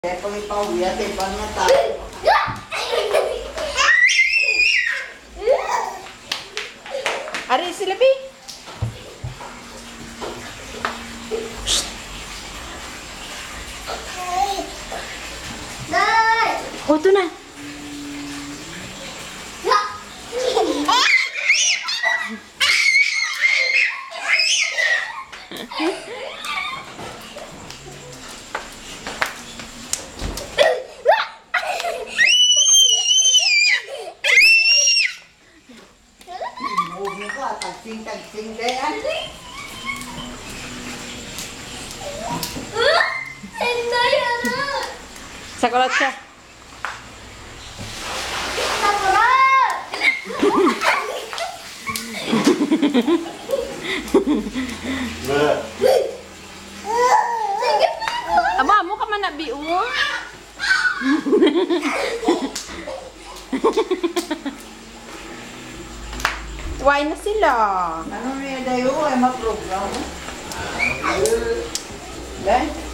Pag ipauwi at ibang na tayo. Ari sila, Bi. Oh, ito na. Huwag ka, tagsing-tagsing kaya. Sakulat siya. Aba, mo ka man na, Bi. Why na sila? Ano niya dayo ay mag-program? Dahil?